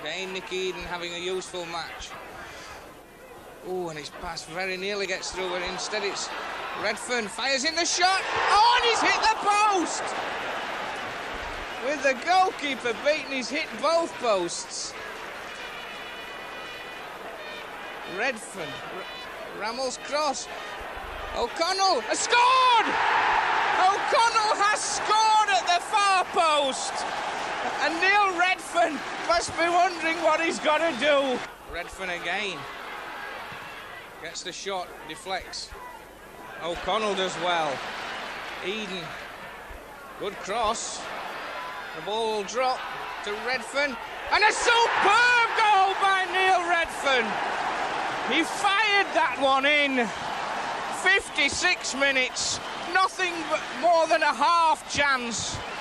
Again, Nick Eden having a useful match. Oh, and his pass very nearly gets through, but instead it's Redfern fires in the shot. Oh, and he's hit the post! With the goalkeeper beaten, he's hit both posts. Redfern, Rammel's cross. O'Connell has scored! O'Connell has scored at the far post! And Neil Redfern must be wondering what he's got to do. Redfern again. Gets the shot, deflects. O'Connell does well. Eden, good cross. The ball will drop to Redfern. And a superb goal by Neil Redfern. He fired that one in. 56 minutes. Nothing but more than a half chance.